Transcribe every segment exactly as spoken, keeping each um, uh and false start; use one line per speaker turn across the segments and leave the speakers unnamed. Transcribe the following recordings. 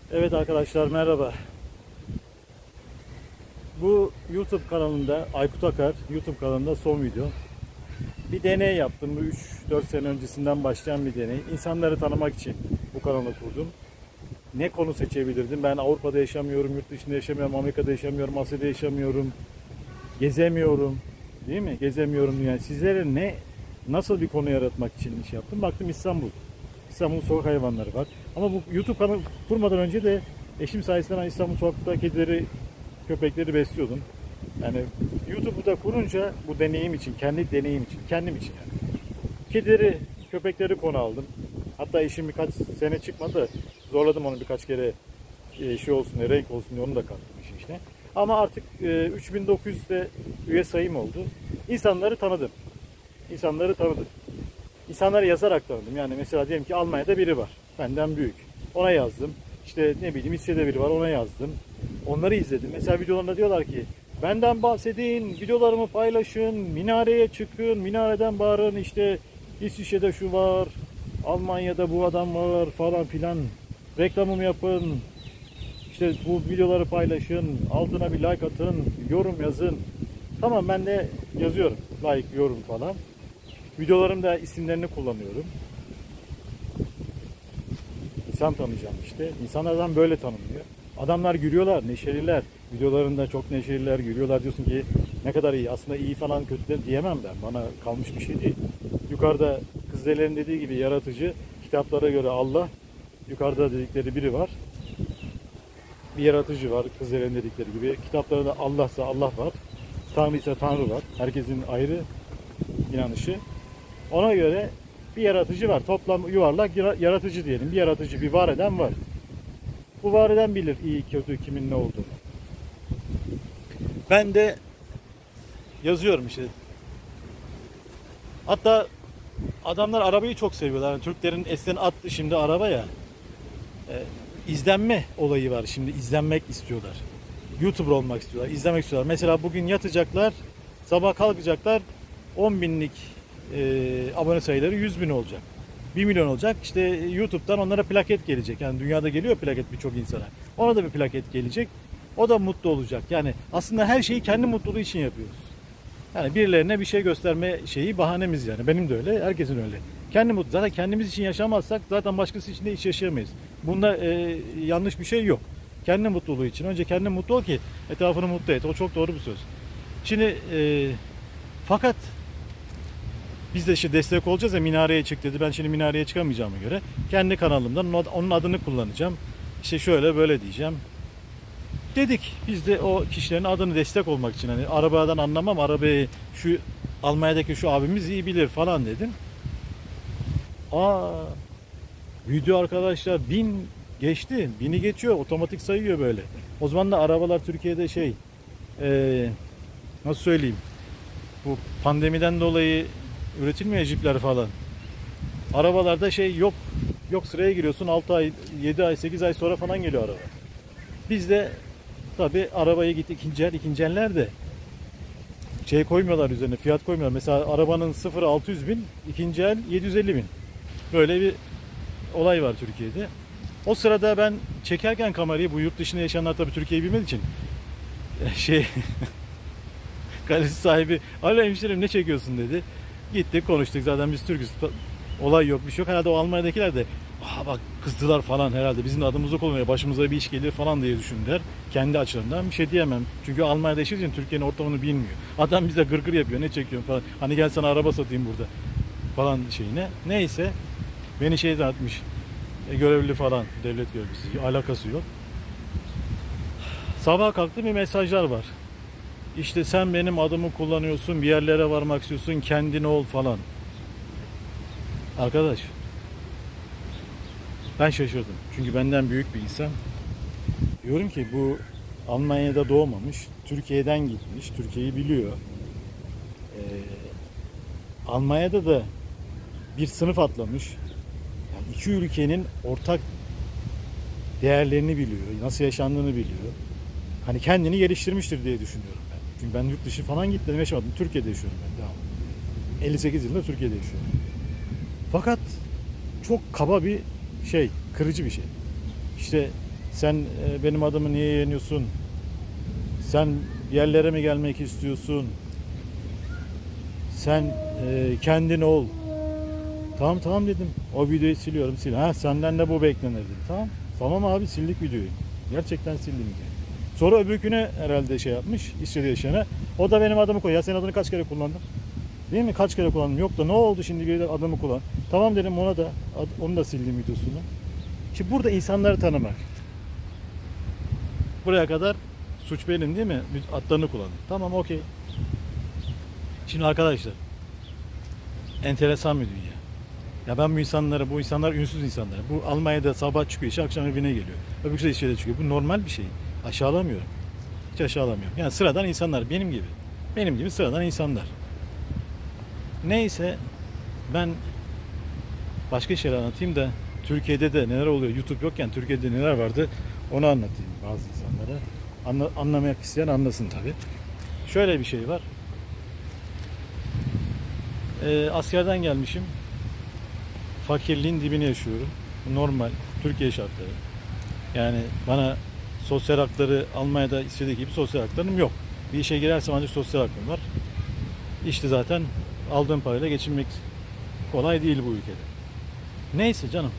Evet arkadaşlar, merhaba. Bu YouTube kanalında Aykut Akar YouTube kanalında son video. Bir deney yaptım. Bu üç dört sene öncesinden başlayan bir deney. İnsanları tanımak için bu kanalı kurdum. Ne konu seçebilirdim? Ben Avrupa'da yaşamıyorum, yurt dışında yaşamıyorum, Amerika'da yaşamıyorum, Asya'da yaşamıyorum, gezemiyorum. Değil mi? Gezemiyorum yani. Sizlere ne nasıl bir konu yaratmak için iş yaptım? Baktım İstanbul. İstanbul sokak hayvanları var. Ama bu YouTube kanalı kurmadan önce de eşim sayesinde ben İstanbul sokakta kedileri, köpekleri besliyordum. Yani YouTube'u da kurunca bu deneyim için, kendi deneyim için, kendim için yani. Kedileri, köpekleri konu aldım. Hatta eşim birkaç sene çıkmadı. Zorladım onu birkaç kere e, şey olsun diye, renk olsun diye onu da kattım işin içine. Ama artık e, üç bin dokuz yüzde üye sayım oldu. İnsanları tanıdım. İnsanları tanıdım. İnsanları yazarak tanıdım. Yani mesela diyelim ki Almanya'da biri var. Benden büyük. Ona yazdım. İşte ne bileyim İsviçre'de biri var. Ona yazdım. Onları izledim. Mesela videolarında diyorlar ki benden bahsedin, videolarımı paylaşın, minareye çıkın, minareden bağırın, işte İsviçre'de şu var, Almanya'da bu adam var falan filan. Reklamımı yapın. İşte bu videoları paylaşın, altına bir like atın, yorum yazın. Tamam, ben de yazıyorum. Like, yorum falan. Videolarımda isimlerini kullanıyorum. İnsan tanıyacağım işte. İnsanlardan böyle tanınıyor. Adamlar gülüyorlar, neşeliler. Videolarında çok neşeliler, gülüyorlar. Diyorsun ki ne kadar iyi. Aslında iyi falan kötü de diyemem ben. Bana kalmış bir şey değil. Yukarıda Kızılderililerin dediği gibi yaratıcı, kitaplara göre Allah. Yukarıda dedikleri biri var. Bir yaratıcı var, Kızılderililerin dedikleri gibi. Kitaplarda Allah'sa Allah var. Tanrı ise Tanrı var. Herkesin ayrı inanışı. Ona göre bir yaratıcı var. Toplam yuvarlak yaratıcı diyelim. Bir yaratıcı, bir var eden var. Bu var eden bilir iyi kötü kimin ne olduğunu. Ben de yazıyorum işte. Hatta adamlar arabayı çok seviyorlar. Yani Türklerin eskiden attı, şimdi araba ya. Ee, izlenme olayı var şimdi. İzlenmek istiyorlar. YouTuber olmak istiyorlar. İzlemek istiyorlar. Mesela bugün yatacaklar. Sabah kalkacaklar. on binlik e, abone sayıları yüz bin olacak. bir milyon olacak. İşte YouTube'dan onlara plaket gelecek. Yani dünyada geliyor plaket birçok insana. Ona da bir plaket gelecek. O da mutlu olacak. Yani aslında her şeyi kendi mutluluğu için yapıyoruz. Yani birilerine bir şey gösterme şeyi bahanemiz yani. Benim de öyle, herkesin öyle. Kendi mutlu. Zaten kendimiz için yaşamazsak zaten başkası için de hiç yaşayamayız. Bunda e, yanlış bir şey yok. Kendi mutluluğu için. Önce kendi mutlu ol ki etrafını mutlu et. O çok doğru bir söz. Şimdi e, fakat biz de işte destek olacağız ya, minareye çık dedi. Ben şimdi minareye çıkamayacağıma göre kendi kanalımdan onun adını kullanacağım. İşte şöyle böyle diyeceğim. Dedik biz de o kişilerin adını destek olmak için, hani arabadan anlamam, arabayı şu Almanya'daki şu abimiz iyi bilir falan dedim. Aa, video arkadaşlar bin geçti. Bini geçiyor. Otomatik sayıyor böyle. O zaman da arabalar Türkiye'de şey ee, nasıl söyleyeyim, bu pandemiden dolayı üretilmiyor jipler falan. Arabalarda şey yok. Yok, sıraya giriyorsun, altı ay, yedi ay, sekiz ay sonra falan geliyor araba. Biz de tabi arabaya git ikinci el, ikinci eller de şey koymuyorlar üzerine, fiyat koymuyorlar. Mesela arabanın sıfırı altı yüz bin, ikinci el yedi yüz elli bin. Böyle bir olay var Türkiye'de. O sırada ben çekerken kamerayı, bu yurt dışında yaşayanlar tabi Türkiye'yi bilmediği için şey kalesi sahibi alo hemşerim ne çekiyorsun dedi. Gittik konuştuk, zaten biz Türk'üz. Olay yok, bir şey yok. Herhalde o Almanya'dakiler de aa bak kızdılar falan, herhalde bizim adımızı kullanıyor, başımıza bir iş gelir falan diye düşündüler. Kendi açılarından bir şey diyemem. Çünkü Almanya'da yaşadığı için Türkiye'nin ortamını bilmiyor. Adam bize gırgır yapıyor, ne çekiyorsun falan. Hani gel sana araba satayım burada falan şeyine. Neyse beni şey atmış, e, görevli falan, devlet görevlisi, alakası yok. Sabah kalktım, bir mesajlar var. İşte sen benim adımı kullanıyorsun, bir yerlere varmak istiyorsun, kendin ol falan. Arkadaş, ben şaşırdım. Çünkü benden büyük bir insan. Diyorum ki bu Almanya'da doğmamış, Türkiye'den gitmiş, Türkiye'yi biliyor. Ee, Almanya'da da bir sınıf atlamış. Yani iki ülkenin ortak değerlerini biliyor, nasıl yaşandığını biliyor. Hani kendini geliştirmiştir diye düşünüyorum ben. Çünkü ben yurt dışı falan gitmedim, yaşamadım. Türkiye'de yaşıyorum ben. Devam. elli sekiz yıldır Türkiye'de yaşıyorum. Fakat çok kaba bir şey, kırıcı bir şey. İşte Sen e, benim adımı niye yeniyorsun? Sen yerlere mi gelmek istiyorsun? Sen e, kendin ol. Tamam tamam dedim. O videoyu siliyorum. Sil. Ha senden de bu beklenir dedim. Tamam. Tamam abi sildik videoyu. Gerçekten sildim diye. Sonra öbürküne herhalde şey yapmış. İsviçre'de yaşayana. O da benim adımı koy. Ya senin adını kaç kere kullandım? Değil mi? Kaç kere kullandım? Yok da ne oldu şimdi bir de adımı kullan. Tamam dedim ona da. Onu da sildim videosunu. Şimdi burada insanları tanımak. Buraya kadar suç benim değil mi? Adlarını kullandım. Tamam okey. Şimdi arkadaşlar. Enteresan bir dünya. Ya ben bu insanlara, bu insanlar ünsüz insanlar. Bu Almanya'da sabah çıkıyor, işe akşam evine geliyor. Öbürküsü de işe çıkıyor. Bu normal bir şey. Aşağılamıyorum. Hiç aşağılamıyorum. Yani sıradan insanlar benim gibi. Benim gibi sıradan insanlar. Neyse ben başka şeyler anlatayım da Türkiye'de de neler oluyor? YouTube yokken Türkiye'de neler vardı? Onu anlatayım bazı insanlara. Anla, anlamak isteyen anlasın tabii. Şöyle bir şey var. Ee, askerden gelmişim. Fakirliğin dibine yaşıyorum. Normal Türkiye şartları. Yani bana sosyal hakları Almanya'da istediği gibi sosyal haklarım yok. Bir işe girersem ancak sosyal hakkım var. İşte zaten aldığım parayla geçinmek kolay değil bu ülkede. Neyse canım.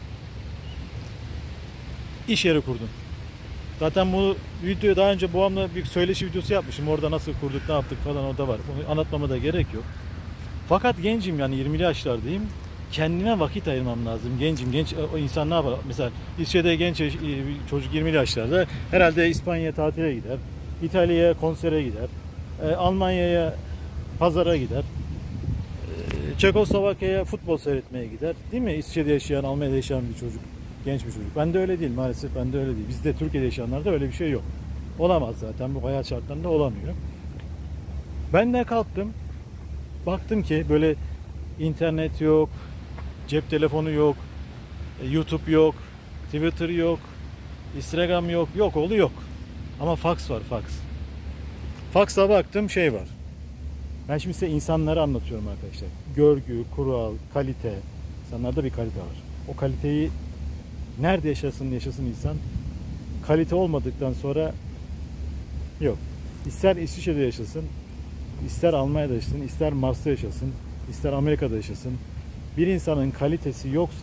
İş yeri kurdum. Zaten bu videoyu daha önce babamla bir söyleşi videosu yapmışım. Orada nasıl kurduk, ne yaptık falan orada var. Onu anlatmama da gerek yok. Fakat gencim yani yirmili yaşlardayım. Kendime vakit ayırmam lazım. Gencim, genç o insan ne yapar? Mesela İsviçre'de genç çocuk yirmili yaşlarda herhalde İspanya'ya tatile gider. İtalya'ya konsere gider. E, Almanya'ya pazara gider. E, Çekoslovakya'ya futbol seyretmeye gider. Değil mi? İsviçre'de yaşayan, Almanya'da yaşayan bir çocuk. Genç bir çocuk. Ben de öyle değil maalesef. Ben de öyle değil. Bizde Türkiye'de yaşayanlarda öyle bir şey yok. Olamaz zaten. Bu hayat şartlarında olamıyor. Ben de kalktım. Baktım ki böyle internet yok, cep telefonu yok, YouTube yok, Twitter yok, Instagram yok, yok oldu yok. Ama fax var, fax. Fax'a baktım şey var. Ben şimdi size insanları anlatıyorum arkadaşlar. Görgü, kural, kalite. İnsanlarda bir kalite var. O kaliteyi nerede yaşasın yaşasın insan. Kalite olmadıktan sonra yok. İster İsviçre'de yaşasın, ister Almanya'da yaşasın, ister Mars'ta yaşasın, ister Amerika'da yaşasın. Bir insanın kalitesi yoksa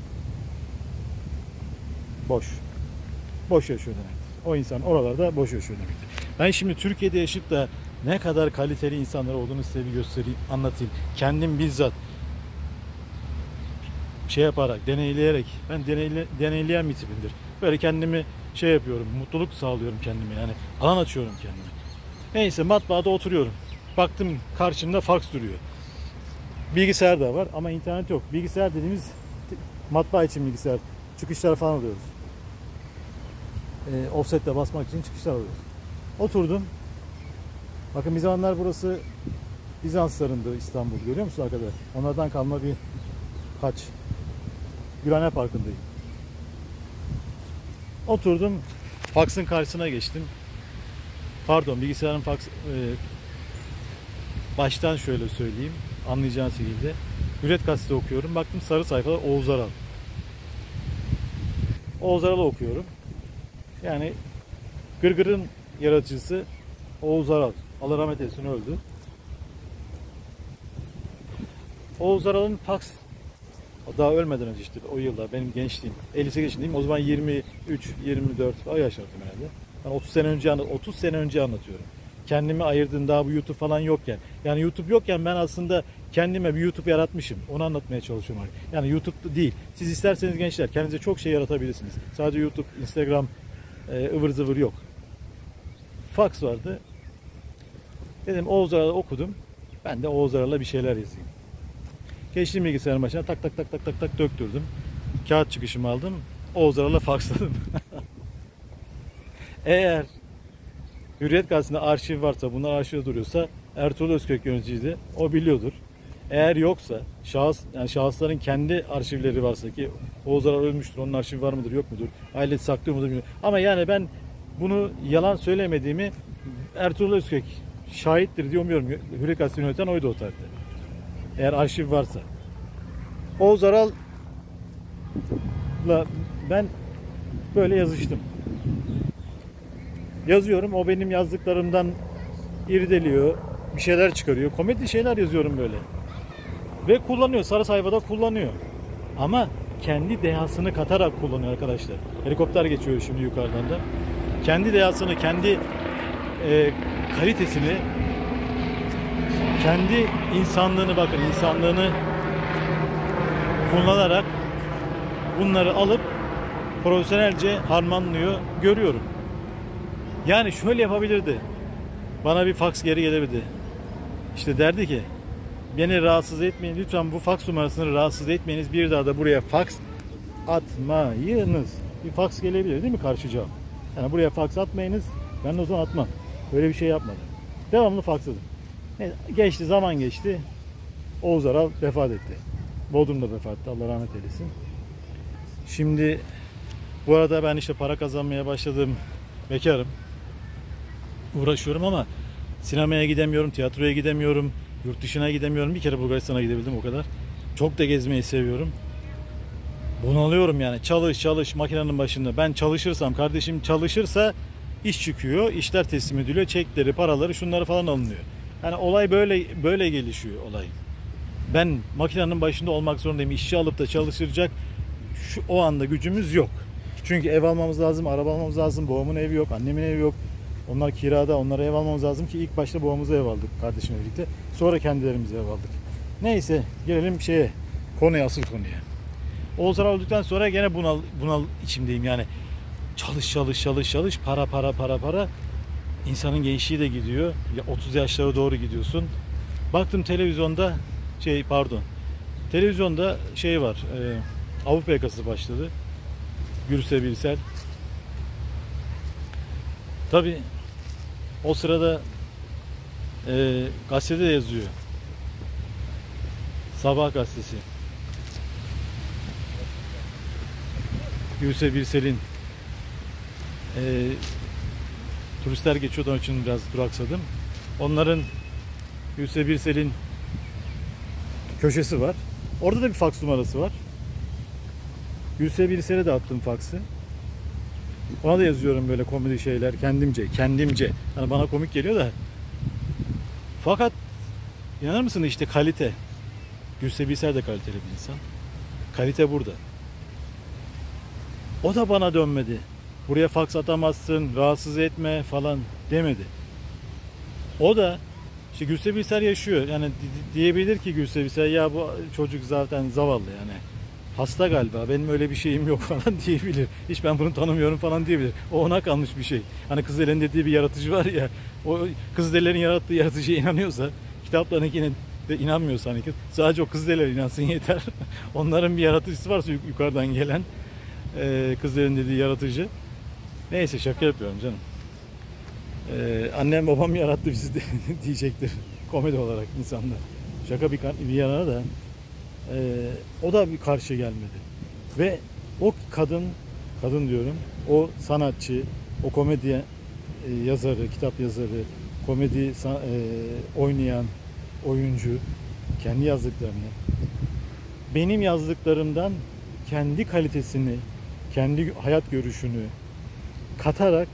boş. Boş yaşıyor demektir. O insan oralarda boş yaşıyor demektir. Ben şimdi Türkiye'de yaşayıp da ne kadar kaliteli insanlar olduğunu size bir göstereyim, anlatayım. Kendim bizzat şey yaparak, deneyleyerek, ben deneyle, deneyleyen bir tipimdir. Böyle kendimi şey yapıyorum, mutluluk sağlıyorum kendime yani. Alan açıyorum kendime. Neyse matbaada oturuyorum. Baktım karşımda fax duruyor. Bilgisayar da var ama internet yok. Bilgisayar dediğimiz matbaa için bilgisayar. Çıkışlar falan alıyoruz. E, offset'le basmak için çıkışlar alıyoruz. Oturdum. Bakın bir zamanlar burası Bizanslarındı İstanbul. Görüyor musun arkada? Onlardan kalma bir haç. Gülhane Parkı'ndayım. Oturdum. Fax'ın karşısına geçtim. Pardon bilgisayarın fax... E, baştan şöyle söyleyeyim. Anlayacağınız şekilde. Hürriyet Gazetesi okuyorum. Baktım sarı sayfada Oğuz Aral. Oğuz Aral'ı okuyorum. Yani Gırgır'ın yaratıcısı Oğuz Aral. Allah rahmet eylesin öldü. Oğuz Aral'ın fax daha ölmeden önce işte o yıllar benim gençliğim. elli sekiz yaşındayım. O zaman yirmi üç yirmi dört o yaşlardım herhalde. Ben otuz sene önce otuz sene önce anlatıyorum. Kendimi ayırdığım daha bu YouTube falan yokken. Yani YouTube yokken ben aslında kendime bir YouTube yaratmışım. Onu anlatmaya çalışıyorum. Yani YouTube değil. Siz isterseniz gençler kendinize çok şey yaratabilirsiniz. Sadece YouTube, Instagram, ıvır zıvır yok. Fax vardı. Dedim Oğuz Aral'ı okudum. Ben de Oğuz Aral'la bir şeyler yazayım. Geçtim bilgisayarın başına tak tak tak tak tak tak döktürdüm. Kağıt çıkışımı aldım. Oğuz Aral'la faxladım. Eğer Hürriyet Gazetesi'nde arşiv varsa, bunlar arşivde duruyorsa Ertuğrul Özkök yöneticiydi. O biliyordur. Eğer yoksa, şahıs yani şahısların kendi arşivleri varsa ki Oğuz Aral ölmüştür, onun arşivi var mıdır, yok mudur? Ailesi saklıyor mudur bilmiyorum. Ama yani ben bunu yalan söylemediğimi Ertuğrul Özkök şahittir diye umuyorum. Hürriyet Gazetesi'ni yöneten oydu o tarihte. Eğer arşiv varsa. Oğuz Aral'la ben böyle yazıştım. Yazıyorum, o benim yazdıklarımdan irdeliyor, bir şeyler çıkarıyor. Komedi şeyler yazıyorum böyle. Ve kullanıyor, sarı sayfada kullanıyor. Ama kendi dehasını katarak kullanıyor arkadaşlar. Helikopter geçiyor şimdi yukarıdan da. Kendi dehasını, kendi e, kalitesini, kendi insanlığını, bakın insanlığını kullanarak bunları alıp profesyonelce harmanlıyor, görüyorum. Yani şöyle yapabilirdi. Bana bir faks geri gelebilirdi. İşte derdi ki, beni rahatsız etmeyin. Lütfen bu faks numarasını rahatsız etmeyiniz. Bir daha da buraya faks atmayınız. Bir faks gelebilir değil mi karşı cevap? Yani buraya faks atmayınız. Ben de o zaman atmam. Öyle bir şey yapmadım. Devamlı faksladım. Geçti, zaman geçti. Oğuz Aral vefat etti. Bodrum'da vefat etti. Allah rahmet eylesin. Şimdi bu arada ben işte para kazanmaya başladım. Bekarım. Uğraşıyorum ama sinemaya gidemiyorum, tiyatroya gidemiyorum, yurt dışına gidemiyorum. Bir kere Bulgaristan'a gidebildim, o kadar. Çok da gezmeyi seviyorum. Bunalıyorum yani. Çalış çalış makinenin başında. Ben çalışırsam, kardeşim çalışırsa iş çıkıyor, işler teslim ediliyor, çekleri, paraları, şunları falan alınıyor. Yani olay böyle böyle gelişiyor olay. Ben makinenin başında olmak zorundayım. İşçi alıp da çalıştıracak şu o anda gücümüz yok. Çünkü ev almamız lazım, araba almamız lazım. Babamın evi yok, annemin evi yok. Onlar kirada, onlara ev almamız lazım ki ilk başta babamıza ev aldık kardeşimle birlikte. Sonra kendilerimize ev aldık. Neyse, gelelim şeye, konuya, asıl konuya. Oğuz Aral öldükten sonra gene bunal, bunal içimdeyim yani. Çalış çalış çalış çalış, para para para para. İnsanın gençliği de gidiyor. Ya otuz yaşlara doğru gidiyorsun. Baktım televizyonda şey pardon. Televizyonda şey var. E, Avrupa Yakası başladı. Gürse Birsel. Tabii o sırada e, gazetede de yazıyor. Sabah gazetesi. Gürse Birsel'in e, turistler geçiyordu, onun için biraz duraksadım. Onların Gürse Birsel'in köşesi var. Orada da bir faks numarası var. Gürse Birsel'e de attım faksı. Ona da yazıyorum böyle komedi şeyler kendimce, kendimce. Yani bana komik geliyor da. Fakat inanır mısın işte kalite. Gürse Birsel de kaliteli bir insan. Kalite burada. O da bana dönmedi. Buraya faks atamazsın, rahatsız etme falan demedi. O da işte Gürse Birsel yaşıyor. Yani diyebilir ki Gürse Birsel, ya bu çocuk zaten zavallı yani. Hasta galiba, benim öyle bir şeyim yok falan diyebilir. Hiç ben bunu tanımıyorum falan diyebilir. O ona kalmış bir şey. Hani Kızılderililerin dediği bir yaratıcı var ya. O Kızılderililerin yarattığı yaratıcıya inanıyorsa, kitaplarındakine de inanmıyorsa hani sadece o Kızılderililer inansın yeter. Onların bir yaratıcısı varsa yukarıdan gelen e, Kızılderililerin dediği yaratıcı. Neyse, şaka yapıyorum canım. Ee, annem babam yarattı bizi de diyecektir komedi olarak insanlar. Şaka bir, bir yana da e, o da bir karşı gelmedi. Ve o kadın, kadın diyorum, o sanatçı, o komedi e, yazarı, kitap yazarı, komedi e, oynayan oyuncu kendi yazdıklarını, benim yazdıklarımdan kendi kalitesini, kendi hayat görüşünü katarak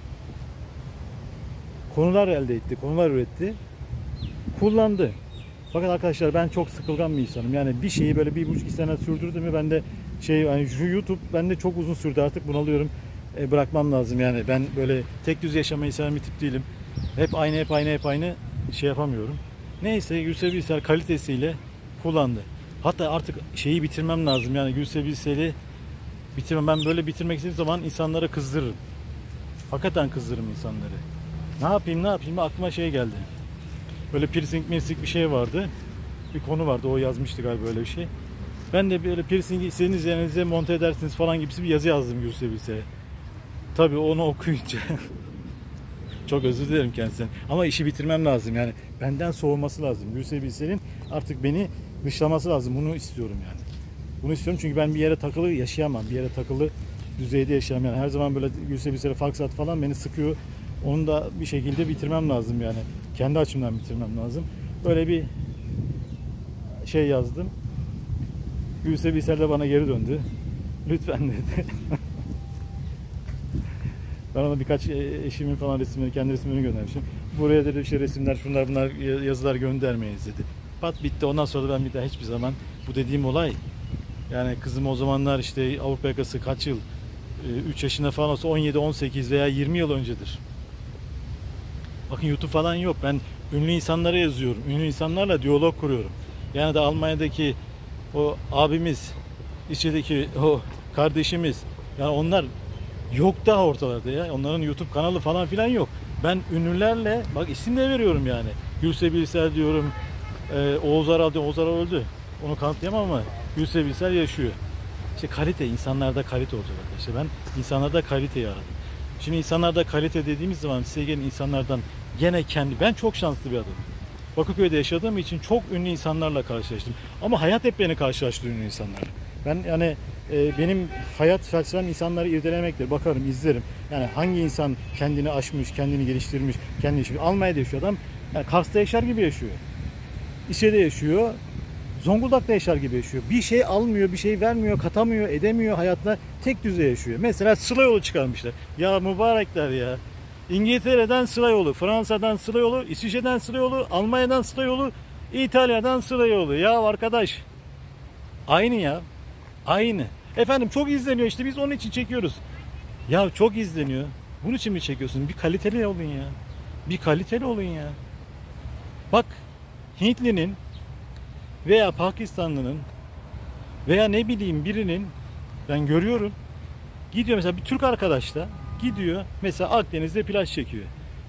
konular elde etti, konular üretti, kullandı. Fakat arkadaşlar ben çok sıkılgan bir insanım. Yani bir şeyi böyle bir buçuk iki sene sürdürdü mü ben de şey, yani şu YouTube bende çok uzun sürdü, artık bunalıyorum. E, bırakmam lazım yani. Ben böyle tek düz yaşamayı seven bir tip değilim. Hep aynı, hep aynı, hep aynı şey yapamıyorum. Neyse, Gürse Birsel kalitesiyle kullandı. Hatta artık şeyi bitirmem lazım. Yani Gürse Birsel'i bitirmem. Ben böyle bitirmek istediğim zaman insanlara kızdırırım. Hakikaten kızdırırım insanları. Ne yapayım ne yapayım aklıma şey geldi. Böyle piercing piercing bir şey vardı. Bir konu vardı, o yazmıştı galiba öyle bir şey. Ben de böyle piercingi istediğiniz yerinize monte edersiniz falan gibisi bir yazı yazdım Gürse Birsel'e. Tabii onu okuyunca çok özür dilerim kendisinden. Ama işi bitirmem lazım yani. Benden soğuması lazım. Gürse Birsel'in artık beni dışlaması lazım. Bunu istiyorum yani. Bunu istiyorum çünkü ben bir yere takılı yaşayamam. Bir yere takılı düzeyde yaşayamam. Yani her zaman böyle Gürse Birsel'e faks at falan beni sıkıyor. Onu da bir şekilde bitirmem lazım yani. Kendi açımdan bitirmem lazım. Böyle bir şey yazdım. Gürse Birsel de bana geri döndü. Lütfen dedi. Ben ona birkaç eşimin falan resimleri, kendi resimlerini göndermişim. Buraya dedi işte resimler, şunlar bunlar yazılar göndermeyiz dedi. Pat bitti. Ondan sonra da ben bir daha hiçbir zaman bu dediğim olay, yani kızım o zamanlar işte Avrupa yakası kaç yıl, üç yaşında falan olsa on yedi on sekiz veya yirmi yıl öncedir. Bakın YouTube falan yok. Ben ünlü insanlara yazıyorum. Ünlü insanlarla diyalog kuruyorum. Yani de Almanya'daki o abimiz, İsviçre'deki o kardeşimiz, yani onlar yok daha ortalarda ya. Onların YouTube kanalı falan filan yok. Ben ünlülerle, bak isim de veriyorum yani. Gülse Birsel diyorum. Ee, Oğuz Aral diyorum. Oğuz Aral öldü. Onu kanıtlayamam ama Gülse Birsel yaşıyor. İşte kalite, insanlarda kalite olacak arkadaşlar. Ben insanlarda kaliteyi aradım. Şimdi insanlarda kalite dediğimiz zaman size gelin insanlardan gene kendi, ben çok şanslı bir adamım. Bakırköy'de yaşadığım için çok ünlü insanlarla karşılaştım. Ama hayat hep beni karşılaştırıyor ünlü insanlarla. Ben yani e, benim hayat felsefem insanları irdelemektir. Bakarım, izlerim. Yani hangi insan kendini aşmış, kendini geliştirmiş, kendini yaşıyor. Almanya'da yaşıyor adam. Yani Kars'ta yaşar gibi yaşıyor. İçeride yaşıyor. Zonguldak'ta yaşar gibi yaşıyor. Bir şey almıyor, bir şey vermiyor, katamıyor, edemiyor hayatına. Tek düze yaşıyor. Mesela sıla yolu çıkarmışlar. Ya mübarekler ya. İngiltere'den sıla yolu, Fransa'dan sıla yolu, İsviçre'den sıla yolu, Almanya'dan sıla yolu, İtalya'dan sıla yolu. Ya arkadaş, aynı ya. Aynı. Efendim çok izleniyor işte, biz onun için çekiyoruz. Ya çok izleniyor. Bunun için mi çekiyorsun? Bir kaliteli olun ya. Bir kaliteli olun ya. Bak, Hintlinin veya Pakistanlı'nın veya ne bileyim birinin, ben görüyorum, gidiyor mesela bir Türk arkadaş da gidiyor mesela Akdeniz'de plaj çekiyor.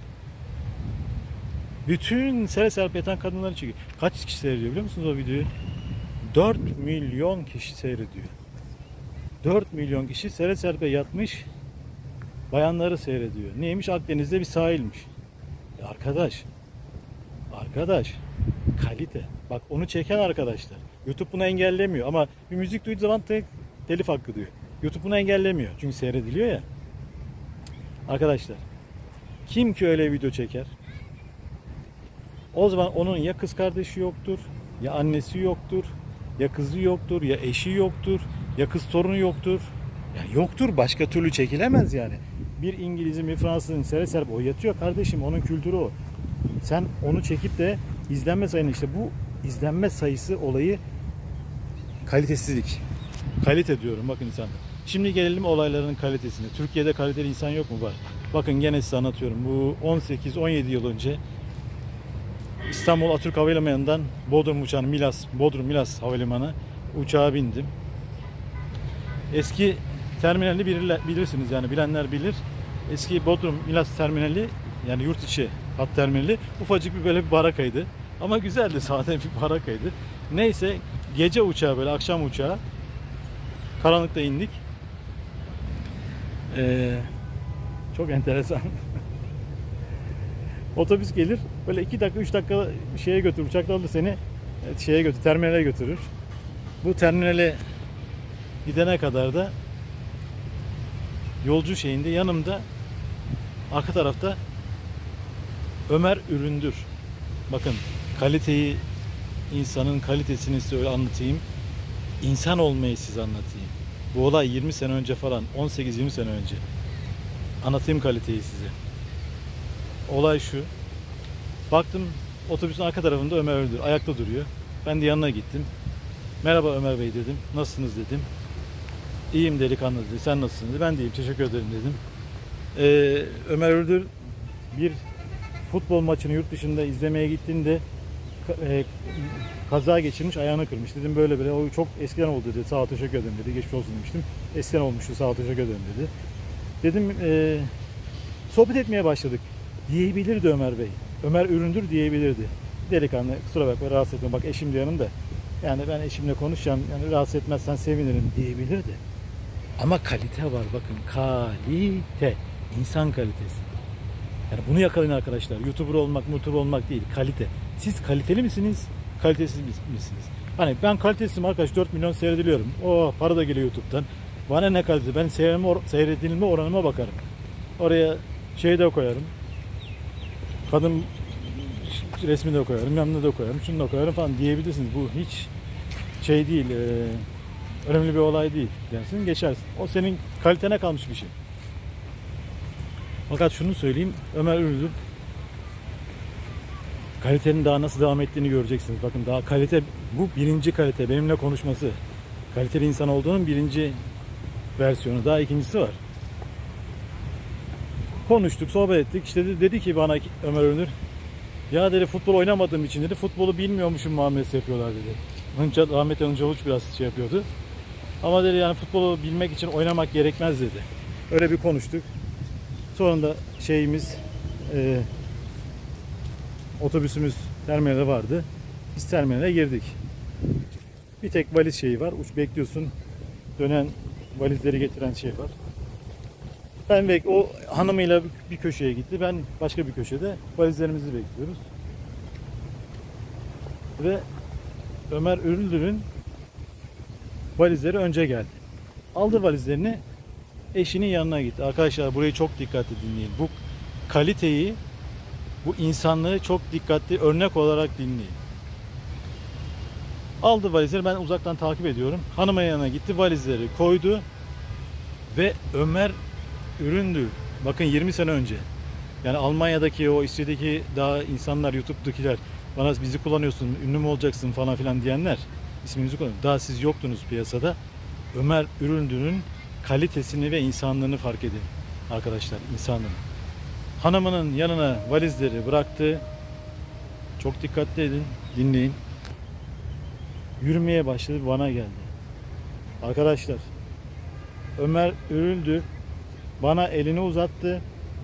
Bütün sere serp yatan kadınları çekiyor. Kaç kişi seyrediyor biliyor musunuz o videoyu? dört milyon kişi seyrediyor. dört milyon kişi sere serpe yatmış bayanları seyrediyor. Neymiş? Akdeniz'de bir sahilmiş. Ya arkadaş, arkadaş, kalite. Bak onu çeken arkadaşlar. YouTube bunu engellemiyor ama bir müzik duyduğu zaman tek telif hakkı diyor. YouTube bunu engellemiyor. Çünkü seyrediliyor ya. Arkadaşlar, kim ki öyle video çeker? O zaman onun ya kız kardeşi yoktur, ya annesi yoktur, ya kızı yoktur, ya eşi yoktur, ya kız torunu yoktur. Ya yoktur, başka türlü çekilemez yani. Bir İngiliz'in, bir Fransız'ın sere serp o yatıyor kardeşim, onun kültürü o. Sen onu çekip de izlenme sayını, işte bu izlenme sayısı olayı kalitesizlik. Kalite diyorum bakın insanlar. Şimdi gelelim olayların kalitesine. Türkiye'de kaliteli insan yok mu? Var. Bakın gene size anlatıyorum. Bu on sekiz on yedi yıl önce İstanbul Atatürk Havalimanı'ndan Bodrum uçağına, Milas, Bodrum Milas Havalimanı uçağa bindim. Eski terminali bilirsiniz yani, bilenler bilir. Eski Bodrum Milas terminali, yani yurt içi hat terminali ufacık bir böyle bir barakaydı. Ama güzeldi, sade bir barakaydı. Neyse, gece uçağı, böyle akşam uçağı. Karanlıkta indik. Ee, çok enteresan. Otobüs gelir, böyle iki dakika üç dakika şeye götürür, uçakla alır seni, şeye götür, terminale götürür. Bu terminale gidene kadar da yolcu şeyinde yanımda, arka tarafta Ömer Üründür. Bakın kaliteyi, insanın kalitesini size öyle anlatayım. İnsan olmayı size anlatayım. Bu olay yirmi sene önce falan, on sekiz yirmi sene önce. Anlatayım kaliteyi size. Olay şu. Baktım otobüsün arka tarafında Ömer Üründür ayakta duruyor. Ben de yanına gittim. Merhaba Ömer Bey dedim. Nasılsınız dedim. İyiyim delikanlı dedi. Sen nasılsın dedi. Ben de iyiyim, teşekkür ederim dedim. Ee, Ömer Üründür bir futbol maçını yurt dışında izlemeye gittiğinde e, kaza geçirmiş, ayağını kırmış. Dedim böyle böyle, o çok eskiden oldu dedi. Sağ ol, teşekkür ederim dedi. Geçmiş olsun demiştim. Eskiden olmuştu, sağ ol, teşekkür ederim dedi. Dedim e, sohbet etmeye başladık. Diyebilirdi Ömer Bey. Ömer Üründür diyebilirdi. Delikanlı, kusura bakma, rahatsız etme. Bak eşim de yanımda. Yani ben eşimle konuşacağım. Yani rahatsız etmezsen sevinirim diyebilirdi. Ama kalite var bakın. Kalite. İnsan kalitesi. Yani bunu yakalayın arkadaşlar. YouTuber olmak, YouTuber olmak değil. Kalite. Siz kaliteli misiniz? Kalitesiz misiniz? Hani ben kalitesizim arkadaş. dört milyon seyrediliyorum. Oh, para da geliyor YouTube'dan. Bana ne kalite? Ben seyredilme oranıma bakarım. Oraya şey de koyarım. Kadın resmi de koyarım, yanına da koyarım, şunu da koyarım falan diyebilirsiniz. Bu hiç şey değil, e, önemli bir olay değil. Dersin, geçersin. O senin kalitene kalmış bir şey. Fakat şunu söyleyeyim, Ömer Üründür kalitenin daha nasıl devam ettiğini göreceksiniz. Bakın daha kalite, bu birinci kalite, benimle konuşması. Kaliteli insan olduğunun birinci versiyonu, daha ikincisi var. Konuştuk, sohbet ettik. İşte dedi, dedi ki bana Ömer Üründür, ya dedi futbol oynamadığım için dedi futbolu bilmiyormuşum muamelesi yapıyorlar dedi. Hınca, rahmetli Hınca Uluç biraz şey yapıyordu. Ama dedi yani futbolu bilmek için oynamak gerekmez dedi. Öyle bir konuştuk. Sonra da şeyimiz e, otobüsümüz terminale vardı. Biz terminale girdik. Bir tek valiz şeyi var. Uç bekliyorsun. Dönen valizleri getiren şey var. Ben ve o hanımıyla bir köşeye gitti. Ben başka bir köşede valizlerimizi bekliyoruz. Ve Ömer Üründür'ün valizleri önce geldi. Aldı valizlerini, eşinin yanına gitti. Arkadaşlar burayı çok dikkatli dinleyin. Bu kaliteyi, bu insanlığı çok dikkatli örnek olarak dinleyin. Aldı valizleri, ben uzaktan takip ediyorum. Hanımın yanına gitti, valizleri koydu ve Ömer Üründür, bakın yirmi sene önce, yani Almanya'daki o İsviçre'deki daha insanlar, YouTube'dakiler bana bizi kullanıyorsun, ünlü mü olacaksın falan filan diyenler, isminizi kullanın. Daha siz yoktunuz piyasada. Ömer Üründür'ün kalitesini ve insanlığını fark edin arkadaşlar, insanlığını. Hanımının yanına valizleri bıraktı. Çok dikkatli edin, dinleyin. Yürümeye başladı, bana geldi. Arkadaşlar, Ömer Üründür bana elini uzattı.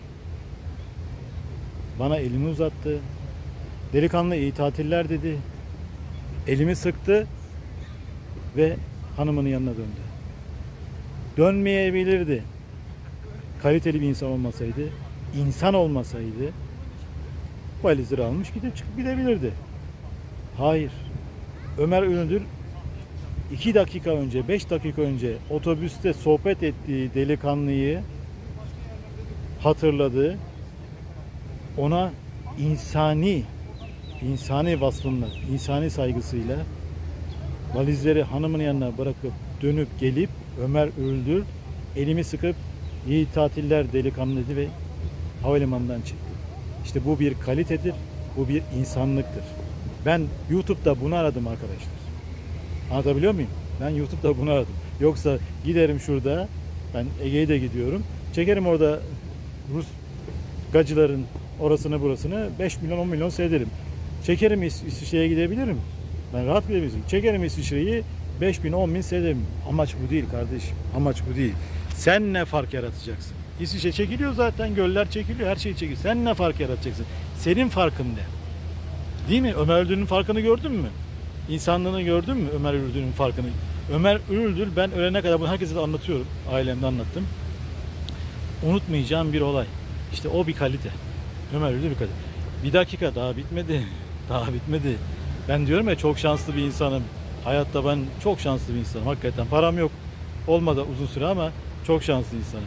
Bana elini uzattı. Delikanlı iyi tatiller dedi. Elimi sıktı ve hanımının yanına döndü. Dönmeyebilirdi. Kaliteli bir insan olmasaydı, insan olmasaydı valizleri almış gidip çıkıp gidebilirdi. Hayır. Ömer Üründür iki dakika önce, beş dakika önce otobüste sohbet ettiği delikanlıyı hatırladı. Ona insani, insani vasfınla, insani saygısıyla valizleri hanımın yanına bırakıp dönüp gelip Ömer Üründür elimi sıkıp iyi tatiller delikanlı dedi ve havalimanından çıktı. İşte bu bir kalitedir, bu bir insanlıktır. Ben YouTube'da bunu aradım arkadaşlar. Anlatabiliyor muyum? Ben YouTube'da bunu aradım. Yoksa giderim şurada, ben Ege'ye de gidiyorum. Çekerim orada Rus gacıların orasını burasını beş milyon on milyon seyrederim. Çekerim İsviçre'ye gidebilirim. Ben rahat gidebilirim. Çekerim İsviçre'yi beş bin on bin seyrederim. Amaç bu değil kardeşim. Amaç bu değil. Sen ne fark yaratacaksın? İsviçre çekiliyor zaten. Göller çekiliyor. Her şey çekiliyor. Sen ne fark yaratacaksın? Senin farkın ne? Değil mi? Ömer Üründür'ün farkını gördün mü? İnsanlığını gördün mü Ömer Üründür'ün farkını? Ömer Üründür, ben ölene kadar bunu herkese de anlatıyorum. Ailemde anlattım. Unutmayacağım bir olay. İşte o bir kalite. Ömer Üründür bir kalite. Bir dakika daha bitmedi. Daha bitmedi. Ben diyorum ya çok şanslı bir insanım. Hayatta ben çok şanslı bir insanım. Hakikaten param yok. Olmadı uzun süre ama çok şanslı insanım.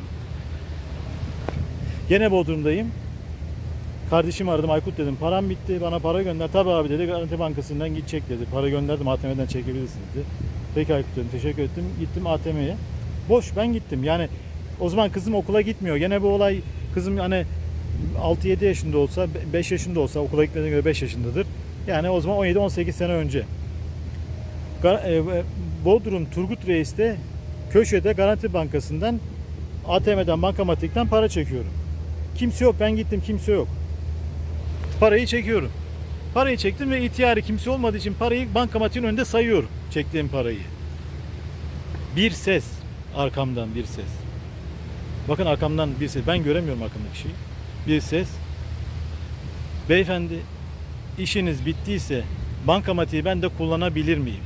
Gene Bodrum'dayım. Kardeşimi aradım, Aykut dedim, param bitti, bana para gönder. Tabii abi dedi, Garanti Bankası'ndan gidecek dedi. Para gönderdim, A T M'den çekebilirsin dedi. Peki Aykut dedim, teşekkür ettim. Gittim A T M'ye. Boş, ben gittim. Yani o zaman kızım okula gitmiyor. Gene bu olay, kızım hani altı yedi yaşında olsa, beş yaşında olsa, okula gitmediğine göre beş yaşındadır. Yani o zaman on yedi on sekiz sene önce. Bodrum Turgut Reis'te köşede Garanti Bankası'ndan A T M'den, bankamatikten para çekiyorum. Kimse yok, ben gittim, kimse yok. Parayı çekiyorum. Parayı çektim ve ihtiyari kimse olmadığı için parayı bankamatiğin önünde sayıyorum. Çektiğim parayı. Bir ses. Arkamdan bir ses. Bakın arkamdan bir ses. Ben göremiyorum arkamdaki şeyi. Bir ses. Beyefendi, işiniz bittiyse bankamatiği ben de kullanabilir miyim?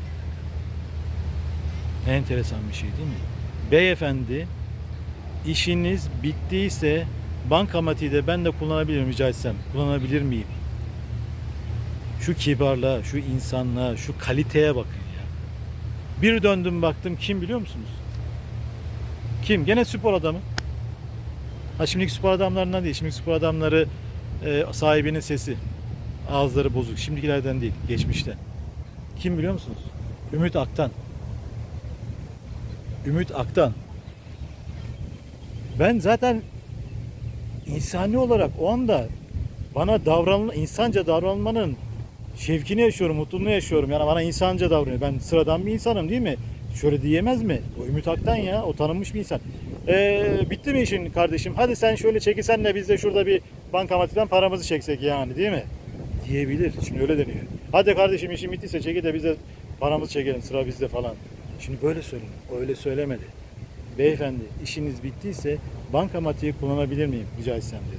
Ne enteresan bir şey değil mi? Beyefendi, işiniz bittiyse bankamatiği de ben de kullanabilir miyim rica etsem? Kullanabilir miyim? Şu kibarlığa, şu insanlığa, şu kaliteye bakın ya. Bir döndüm baktım, kim biliyor musunuz? Kim? Gene spor adamı. Ha şimdiki spor adamlarından değil. Şimdiki spor adamları e, sahibinin sesi. Ağızları bozuk. Şimdikilerden değil. Geçmişten. Kim biliyor musunuz? Ümit Aktan. Ümit Aktan. Ben zaten insani olarak o anda bana davran, insanca davranmanın şevkini yaşıyorum, mutluluğunu yaşıyorum. Yani bana insanca davranıyor. Ben sıradan bir insanım değil mi? Şöyle diyemez mi? O Ümit Aktan ya, o tanınmış bir insan. Ee, bitti mi işin kardeşim? Hadi sen şöyle çekilsen de biz de şurada bir bankamatikten paramızı çeksek yani, değil mi? Diyebilir. Şimdi öyle deniyor. Hadi kardeşim işin bittiyse çekil de biz de paramızı çekelim, sıra bizde falan. Şimdi böyle söyleniyor. Öyle söylemedi. Beyefendi işiniz bittiyse bankamatiği kullanabilir miyim rica etsem dedi.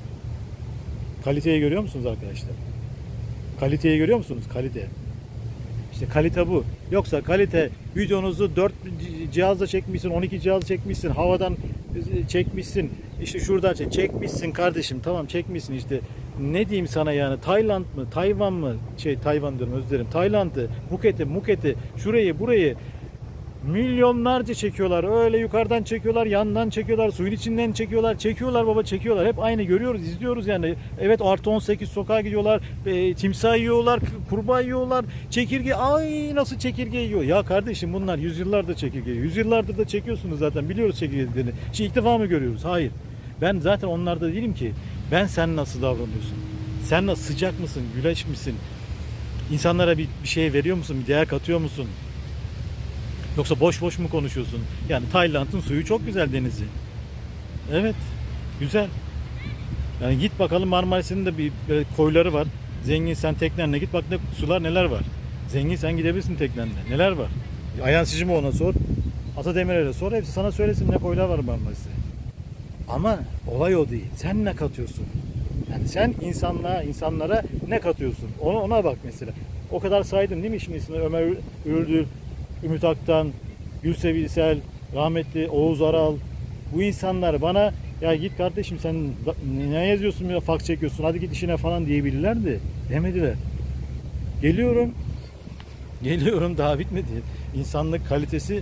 Kaliteyi görüyor musunuz arkadaşlar? Kaliteyi görüyor musunuz? Kalite. İşte kalite bu. Yoksa kalite videonuzu dört cihazla çekmişsin, on iki cihazla çekmişsin, havadan çekmişsin, işte şuradan çek, çekmişsin kardeşim, tamam çekmişsin işte. Ne diyeyim sana yani, Tayland mı, Tayvan mı, şey Tayvan diyorum, özür dilerim, Tayland'ı, Phuket'i, Muket'i, şurayı, burayı milyonlarca çekiyorlar. Öyle yukarıdan çekiyorlar, yandan çekiyorlar, suyun içinden çekiyorlar, çekiyorlar baba, çekiyorlar. Hep aynı görüyoruz, izliyoruz yani. Evet, artı on sekiz sokağa gidiyorlar, e, timsah yiyorlar, kurbağa yiyorlar, çekirge, ay nasıl çekirge yiyor. Ya kardeşim bunlar yüzyıllardır çekirge yiyor. Yüzyıllardır da çekiyorsunuz zaten, biliyoruz çekirgelerini. Şimdi ilk defa mı görüyoruz? Hayır. Ben zaten onlarda değilim ki. Ben sen nasıl davranıyorsun? Sen nasıl, sıcak mısın, güleç misin? İnsanlara bir, bir şey veriyor musun, bir değer katıyor musun? Yoksa boş boş mu konuşuyorsun? Yani Tayland'ın suyu çok güzel, denizi. Evet, güzel. Yani git bakalım, Marmaris'in de bir koyları var. Zengin sen teknenle git bak, ne sular neler var. Zengin sen gidebilirsin teknenle. Neler var? Ayhan Sicim'e ona sor. Ata Demirer'e sor. Hepsi sana söylesin ne koylar var Marmaris'te. Ama olay o değil. Sen ne katıyorsun? Yani sen insanlığa, insanlara ne katıyorsun? Ona, ona bak mesela. O kadar saydım değil mi şimdi ismini? Ömer Ürdül, Ümit Aktan, Gülse Birsel, rahmetli Oğuz Aral. Bu insanlar bana ya git kardeşim sen ne yazıyorsun ya, faks çekiyorsun, hadi git işine falan diyebilirlerdi. Demediler. Geliyorum. Geliyorum, daha bitmedi. İnsanlık kalitesi,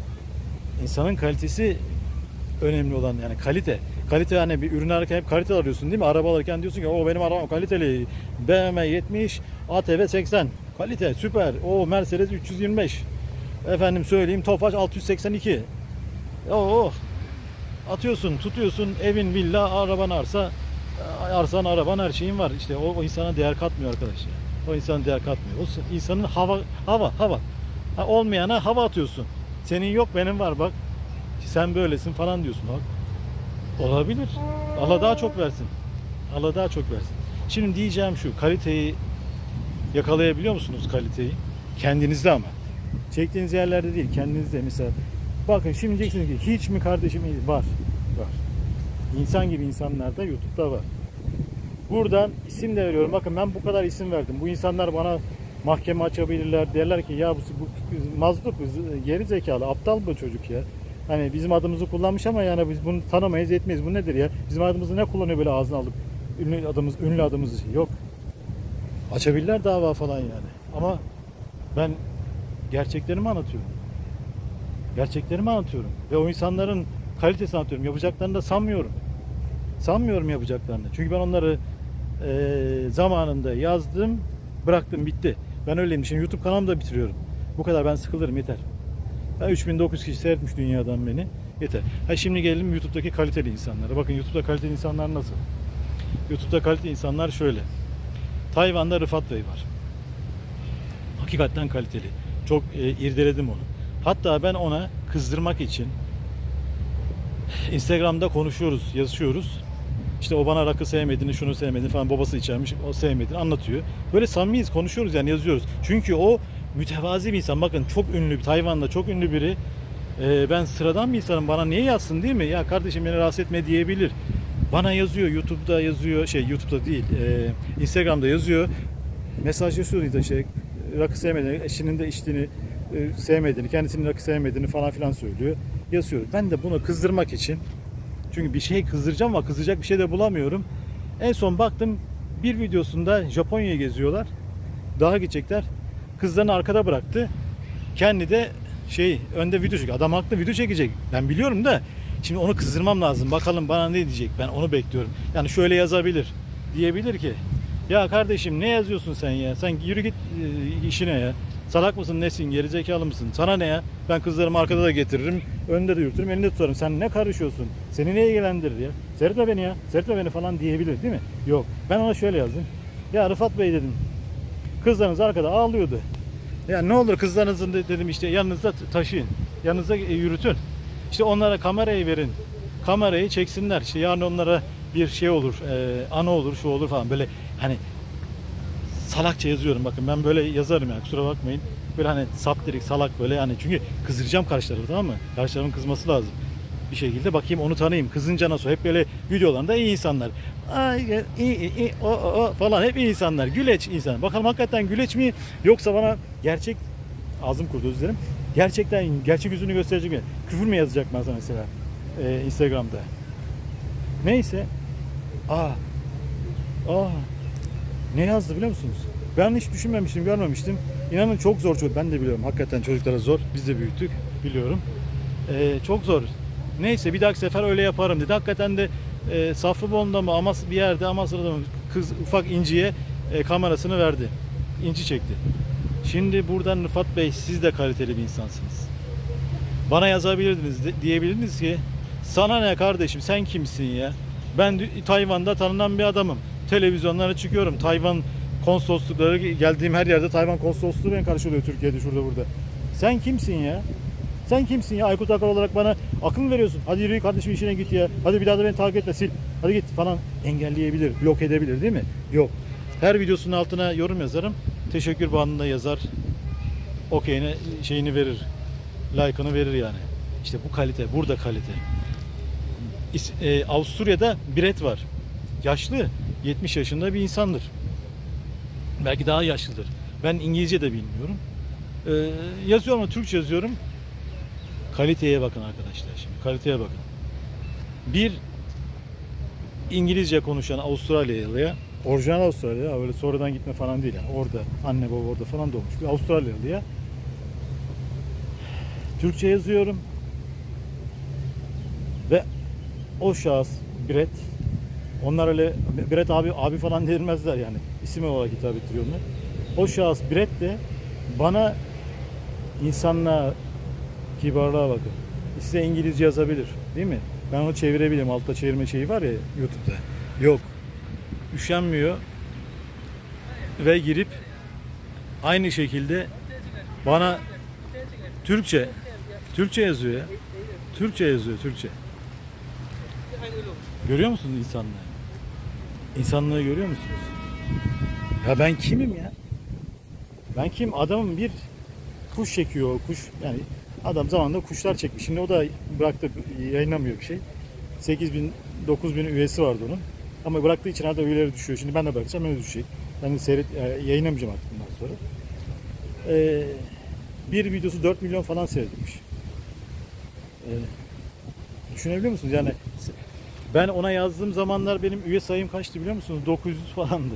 insanın kalitesi önemli olan, yani kalite. Kalite, hani bir ürün alırken hep kalite arıyorsun değil mi? Araba alırken diyorsun ki o benim arabam kaliteli. B M W yetmiş, A T V seksen. Kalite süper. O Mercedes üç yüz yirmi beş. Efendim söyleyeyim, Tofaş altı yüz seksen iki. Oo. Atıyorsun, tutuyorsun, evin, villa, araban, arsa, arsan, araban, her şeyin var. İşte o, o insana değer katmıyor arkadaşlar. O insana değer katmıyor. O insanın hava, hava, hava. Ha, olmayana hava atıyorsun. Senin yok, benim var bak. Sen böylesin falan diyorsun bak. Olabilir. Allah daha çok versin. Allah daha çok versin. Şimdi diyeceğim şu, kaliteyi yakalayabiliyor musunuz, kaliteyi? Kendinizde ama. Çektiğiniz yerlerde değil, kendinizde. Mesela bakın şimdi diyeceksiniz ki hiç mi kardeşim? Var. Var. İnsan gibi insanlar da YouTube'da var. Buradan isim de veriyorum. Bakın ben bu kadar isim verdim. Bu insanlar bana mahkeme açabilirler. Derler ki ya bu, bu mazlum, geri zekalı, aptal bu çocuk ya. Hani bizim adımızı kullanmış ama yani biz bunu tanımayız, etmeyiz. Bu nedir ya? Bizim adımızı ne kullanıyor böyle ağzına alıp? Ünlü adımız, ünlü adımız yok. Açabilirler dava falan yani. Ama ben gerçeklerimi anlatıyorum. Gerçeklerimi anlatıyorum. Ve o insanların kalitesini anlatıyorum. Yapacaklarını da sanmıyorum. Sanmıyorum yapacaklarını. Çünkü ben onları e, zamanında yazdım, bıraktım, bitti. Ben öyleyim. Şimdi YouTube kanalımı da bitiriyorum. Bu kadar, ben sıkılırım, yeter. Ben üç bin dokuz yüz kişi seyretmiş dünyadan beni. Yeter. Ha şimdi gelelim YouTube'daki kaliteli insanlara. Bakın YouTube'da kaliteli insanlar nasıl? YouTube'da kaliteli insanlar şöyle. Tayvan'da Rıfat Bey var. Hakikaten kaliteli. Çok e, irdeledim onu. Hatta ben ona kızdırmak için Instagram'da konuşuyoruz, yazışıyoruz. İşte o bana rakı sevmediğini, şunu sevmediğini falan, babası içermiş, o sevmediğini anlatıyor. Böyle samimiyiz, konuşuyoruz yani, yazıyoruz. Çünkü o mütevazi bir insan. Bakın çok ünlü, Tayvan'da çok ünlü biri. Ee, ben sıradan bir insanım, bana niye yazsın değil mi? Ya kardeşim beni rahatsız etme diyebilir. Bana yazıyor, YouTube'da yazıyor, şey YouTube'da değil, e, Instagram'da yazıyor. Mesaj yazıyor da şey, rakı sevmediğini, eşinin de içtiğini e, sevmediğini, kendisinin rakı sevmediğini falan filan söylüyor. Yazıyor. Ben de bunu kızdırmak için, çünkü bir şey kızdıracağım ama kızacak bir şey de bulamıyorum. En son baktım bir videosunda Japonya'ya geziyorlar. Dağa gidecekler. Kızlarını arkada bıraktı. Kendi de şey önde video çekiyor. Adam haklı, video çekecek. Ben biliyorum da şimdi onu kızdırmam lazım. Bakalım bana ne diyecek. Ben onu bekliyorum. Yani şöyle yazabilir. Diyebilir ki ya kardeşim ne yazıyorsun sen ya? Sen yürü git işine ya. Salak mısın, nesin, gerizekalı mısın? Sana ne ya? Ben kızlarımı arkada da getiririm, önde de yürütürüm, elinde tutarım. Sen ne karışıyorsun? Seni ne ilgilendirir ya? Seyretme beni ya, seyretme beni falan diyebilir değil mi? Yok. Ben ona şöyle yazdım. Ya Rıfat Bey dedim, kızlarınız arkada ağlıyordu. Ya ne olur kızlarınızı dedim işte yanınızda taşıyın, yanınızda yürütün. İşte onlara kamerayı verin, kamerayı çeksinler. İşte yarın onlara bir şey olur, e, ana olur, şu olur falan. Böyle hani salakça yazıyorum, bakın ben böyle yazarım yani, kusura bakmayın. Böyle hani saptirik, salak böyle yani, çünkü kızdıracağım karşı tarafı, tamam mı? Karşı tarafın kızması lazım. Bir şekilde bakayım, onu tanıyayım. Kızınca nasıl? Hep böyle videolarında iyi insanlar. Ay iyi iyi, iyi o, o, o falan, hep iyi insanlar. Güleç insan. Bakalım hakikaten güleç mi, yoksa bana gerçek, ağzım kurudu, özür dilerim. Gerçekten gerçek yüzünü gösterecek mi? Küfür mü yazacak bana mesela ee, Instagram'da? Neyse. Aa. Aa. Ne yazdı biliyor musunuz? Ben hiç düşünmemiştim, görmemiştim. İnanın çok zor çocuk. Ben de biliyorum. Hakikaten çocuklara zor. Biz de büyüttük. Biliyorum. Ee, çok zor. Neyse bir dahaki sefer öyle yaparım dedi. Hakikaten de e, Safranbolu'da mı, Amas bir yerde, Amasra'da mı, kız ufak İnci'ye e, kamerasını verdi. İnci çekti. Şimdi buradan Rıfat Bey, siz de kaliteli bir insansınız. Bana yazabilirdiniz, de, diyebilirdiniz ki sana ne kardeşim, sen kimsin ya? Ben Tayvan'da tanınan bir adamım. Televizyonlara çıkıyorum. Tayvan konsoloslukları, geldiğim her yerde Tayvan konsolosluğu beni karşılıyor, Türkiye'de, şurada burada. Sen kimsin ya? Sen kimsin ya? Aykut Akar olarak bana akıl mı veriyorsun? Hadi yürü kardeşim, işine git ya. Hadi bir daha da beni takip etme, sil. Hadi git falan, engelleyebilir, blok edebilir değil mi? Yok. Her videosunun altına yorum yazarım. Teşekkür bandında yazar. Okey'ine şeyini verir. Like'ını verir yani. İşte bu kalite, burada kalite. E, Avusturya'da Brett var. Yaşlı, yetmiş yaşında bir insandır. Belki daha yaşlıdır. Ben İngilizce de bilmiyorum. Ee, yazıyorum ama Türkçe yazıyorum. Kaliteye bakın arkadaşlar şimdi. Kaliteye bakın. Bir İngilizce konuşan Avustralyalıya, orijinal Avustralyalıya, öyle sonradan gitme falan değil yani. Orada anne baba orada falan doğmuş bir Avustralyalıya Türkçe yazıyorum. Ve o şahıs Brett, onlar öyle Brett abi abi falan denilmezler yani. İsim olarak hitap ettiriyorlar. O şahıs Brett de bana, insanlığa, kibarlığa bakın. Size İngilizce yazabilir değil mi? Ben onu çevirebilirim. Altta çevirme şeyi var ya YouTube'da. Yok. Üşenmiyor. Ve girip aynı şekilde bana Türkçe Türkçe yazıyor ya. Türkçe yazıyor, Türkçe. Görüyor musunuz insanlığı? İnsanlığı görüyor musunuz? Ya ben kimim ya? Ben kim? Adamın bir kuş çekiyor, o kuş. Yani adam zamanında kuşlar çekmiş. Şimdi o da bıraktı, yayınlamıyor bir şey. sekiz bin, dokuz bin üyesi vardı onun. Ama bıraktığı için arada üyeleri düşüyor. Şimdi ben de bırakacağım, öyle düşecek. Ben de seyret, yayınlamayacağım artık bundan sonra. Ee, bir videosu dört milyon falan seyredilmiş. Ee, düşünebiliyor musunuz? Yani ben ona yazdığım zamanlar benim üye sayım kaçtı biliyor musunuz? dokuz yüz falandı.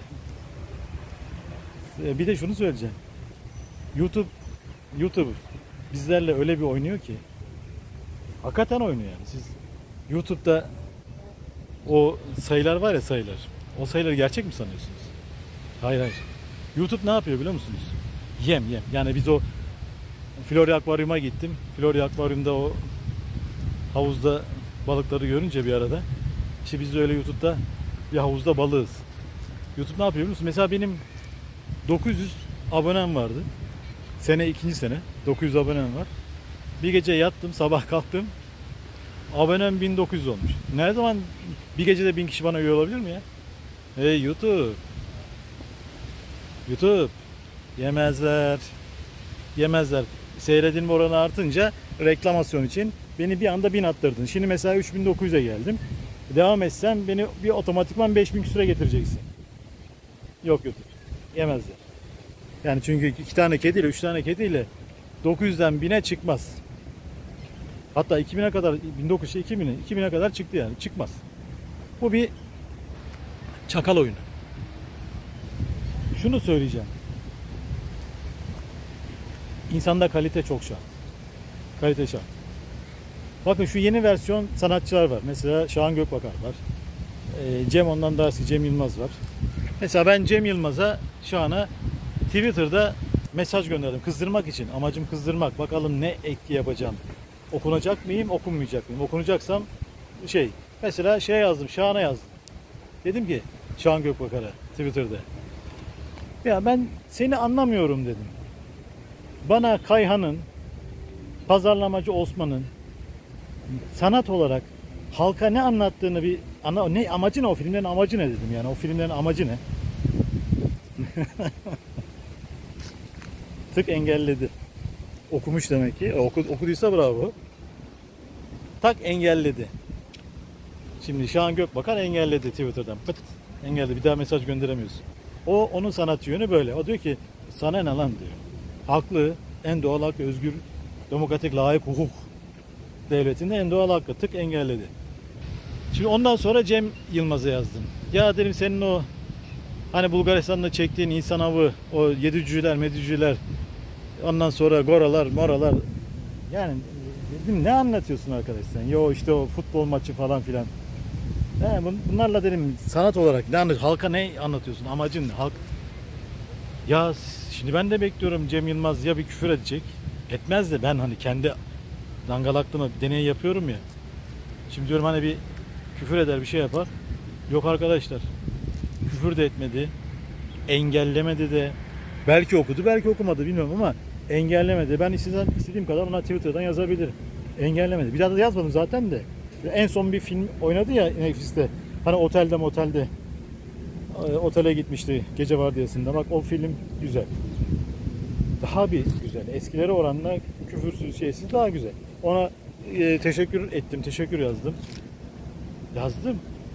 Ee, bir de şunu söyleyeceğim. YouTube YouTube bizlerle öyle bir oynuyor ki, hakikaten oynuyor yani. Siz YouTube'da o sayılar var ya, sayılar. O sayıları gerçek mi sanıyorsunuz? Hayır hayır. YouTube ne yapıyor biliyor musunuz? Yem yem. Yani biz o Florya Akvaryum'a gittim. Florya Akvaryum'da o havuzda balıkları görünce bir arada, işte biz de öyle YouTube'da bir havuzda balığız. YouTube ne yapıyor biliyor musun? Mesela benim dokuz yüz abonem vardı. Sene ikinci sene. dokuz yüz abonem var. Bir gece yattım, sabah kalktım. Abonem bin dokuz yüz olmuş. Ne zaman bir gecede bin kişi bana üye olabilir mi ya? Hey YouTube. YouTube. Yemezler. Yemezler. Seyredilme oranı artınca reklamasyon için beni bir anda bin attırdın. Şimdi mesela üç bin dokuz yüze geldim. Devam etsem beni bir otomatikman beş bin küsure getireceksin. Yok YouTube. Yemezler. Yani çünkü iki tane kediyle, üç tane kediyle dokuz yüzden bine çıkmaz. Hatta iki bine kadar, bin dokuz yüz iki bine, iki bine kadar çıktı yani. Çıkmaz. Bu bir çakal oyunu. Şunu söyleyeceğim. İnsanda kalite çok şart. Kalite şart. Bakın şu yeni versiyon sanatçılar var. Mesela Şahan Gökbakar var. Cem ondan daha eski Cem Yılmaz var. Mesela ben Cem Yılmaz'a, Şahan'a Twitter'da mesaj gönderdim kızdırmak için. Amacım kızdırmak. Bakalım ne etki yapacağım. Okunacak mıyım, okunmayacak mıyım? Okunacaksam şey, mesela şey yazdım, Şahan'a yazdım. Dedim ki Şahan Gökbakar'a Twitter'da. Ya ben seni anlamıyorum dedim. Bana Kayhan'ın, pazarlamacı Osman'ın sanat olarak halka ne anlattığını bir ana, ne amacı ne, o filmlerin amacı ne dedim, yani o filmlerin amacı ne? Tık engelledi. Okumuş demek ki. Oku, okuduysa bravo. Tak engelledi. Şimdi Şahan Gökbakar engelledi Twitter'dan. Pıt, engelledi. Bir daha mesaj gönderemiyorsun. O onun sanatçı yönü böyle. O diyor ki sana ne lan diyor. Haklı, en doğal hakkı, özgür, demokratik, layık hukuk devletinde en doğal hakkı. Tık engelledi. Şimdi ondan sonra Cem Yılmaz'a yazdım. Ya dedim senin o hani Bulgaristan'da çektiğin insan avı, o yedicüler, medicüler, ondan sonra goralar, moralar, yani dedim ne anlatıyorsun arkadaş sen? Yo işte o futbol maçı falan filan. He, bunlarla dedim sanat olarak ne anlatıyorsun? Halka ne anlatıyorsun? Amacın ne? Halk. Ya şimdi ben de bekliyorum Cem Yılmaz ya bir küfür edecek. Etmez de ben hani kendi dangalaklığıma bir deney yapıyorum ya. Şimdi diyorum hani bir küfür eder bir şey yapar. Yok arkadaşlar. Küfür de etmedi. Engellemedi de. Belki okudu belki okumadı bilmiyorum ama engellemedi. Ben istediğim, istediğim kadar ona Twitter'dan yazabilirim. Engellemedi. Bir daha da yazmadım zaten de. En son bir film oynadı ya Netflix'te. Hani otelde motelde. Otele gitmişti gece vardiyasında. Bak o film güzel. Daha bir güzel. Eskilere oranla küfürsüz şeysiz daha güzel. Ona e, teşekkür ettim. Teşekkür yazdım. Yazdım.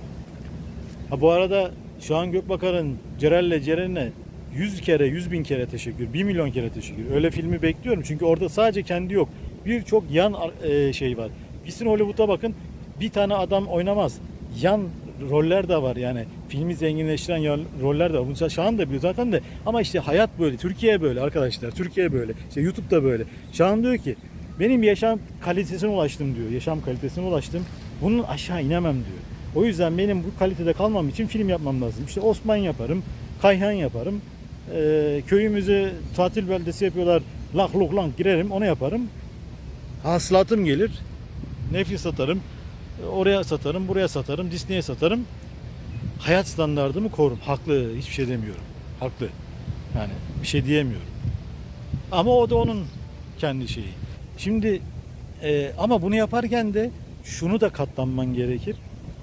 Ha bu arada Şahan Gökbakar'ın Cerel'le Ceren'e yüz kere, yüz bin kere teşekkür, bir milyon kere teşekkür. Öyle filmi bekliyorum çünkü orada sadece kendi yok. Birçok yan e, şey var. Gitsin Hollywood'a bakın, bir tane adam oynamaz. Yan roller de var yani. Filmi zenginleştiren yan roller de var. Bunu Şahan da biliyor zaten de. Ama işte hayat böyle, Türkiye böyle arkadaşlar. Türkiye böyle. İşte YouTube'da böyle. Şahan diyor ki benim yaşam kalitesine ulaştım diyor. Yaşam kalitesine ulaştım. Bunun aşağı inemem diyor. O yüzden benim bu kalitede kalmam için film yapmam lazım. İşte Osman yaparım, Kayhan yaparım. Ee, köyümüzü tatil beldesi yapıyorlar. Lak luk lank girerim, onu yaparım. Hasılatım gelir. Nefis satarım. Oraya satarım, buraya satarım, Disney'e satarım. Hayat standardımı korurum. Haklı, hiçbir şey demiyorum. Haklı. Yani bir şey diyemiyorum. Ama o da onun kendi şeyi. Şimdi e, ama bunu yaparken de şunu da katlanman gerekir.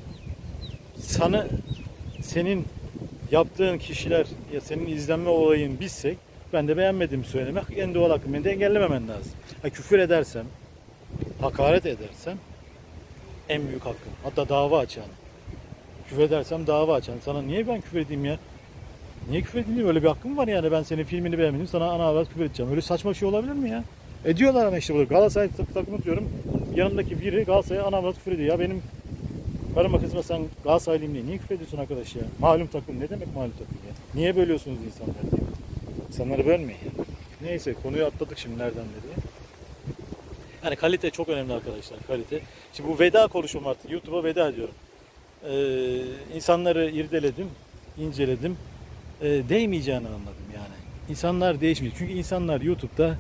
Sana senin yaptığın kişiler ya senin izlenme olayını bilsek ben de beğenmediğimi söylemek en doğal hakkım. Beni de engellememen lazım. Ha, küfür edersem, hakaret edersem en büyük hakkım. Hatta dava açan. Küfür edersem dava açan. Sana niye ben küfür edeyim ya? Niye küfür edeyim? Öyle bir hakkım var yani. Ben senin filmini beğenmedim. Sana ana avrat küfür edeceğim. Öyle saçma bir şey olabilir mi ya? Ediyorlar ama işte burada. Galatasaray takımı diyorum. Yanımdaki biri Galatasaray'a ana avrat küfür ediyor. Ya benim karıma kızma sen Galatasaraylıyım diye. Niye küfür ediyorsun arkadaş ya? Malum takım. Ne demek malum takım ya? Niye bölüyorsunuz insanları diye. İnsanları bölmeyin. Neyse konuyu atladık şimdi nereden nereye. Yani kalite çok önemli arkadaşlar. Kalite. Şimdi bu veda konuşmam artık. YouTube'a veda ediyorum. Ee, insanları irdeledim, inceledim. Ee, değmeyeceğini anladım yani. İnsanlar değişmiyor. Çünkü insanlar YouTube'da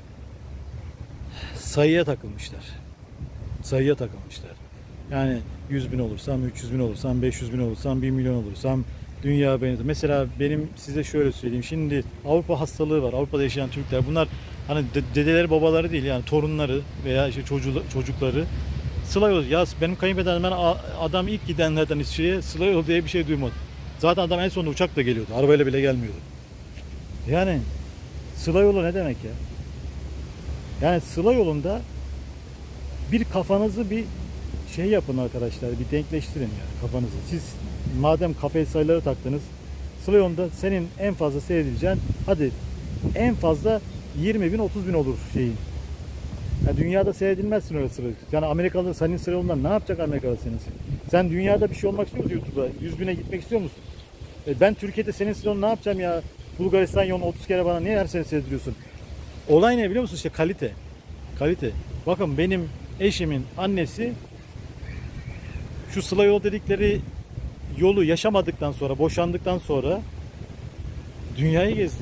sayıya takılmışlar. Sayıya takılmışlar. Yani yüz bin olursam, üç yüz bin olursam, beş yüz bin olursam, bir milyon olursam dünya beni. Mesela benim size şöyle söyleyeyim. Şimdi Avrupa hastalığı var. Avrupa'da yaşayan Türkler. Bunlar hani dedeleri, babaları değil yani torunları veya işte çocuğu, çocukları Sıla yolu. Ya benim kayınpederim ben adam ilk gidenlerden İsviçre'ye Sıla yolu diye bir şey duymadım. Zaten adam en sonunda uçakla geliyordu. Arabayla bile gelmiyordu. Yani Sıla yolu ne demek ya? Yani Sıla yolunda bir kafanızı bir şey yapın arkadaşlar. Bir denkleştirin yani kafanızı. Siz madem kafaya sayıları taktınız Sıla yolunda senin en fazla seyredileceğin hadi en fazla yirmi bin otuz bin olur şeyin. Yani dünyada seyredilmezsin öyle sıra. Yani Amerikalı senin sıra yolundan ne yapacak Amerikalı senin sıra? Sen dünyada bir şey olmak istiyor musun YouTube'da? yüz bine gitmek istiyor musun? E ben Türkiye'de senin sıra yolunu ne yapacağım ya? Bulgaristan yolunu otuz kere bana niye her sene seyrediyorsun? Olay ne biliyor musun? İşte kalite. Kalite. Bakın benim eşimin annesi şu Sıla yolu dedikleri yolu yaşamadıktan sonra, boşandıktan sonra dünyayı gezdi ya.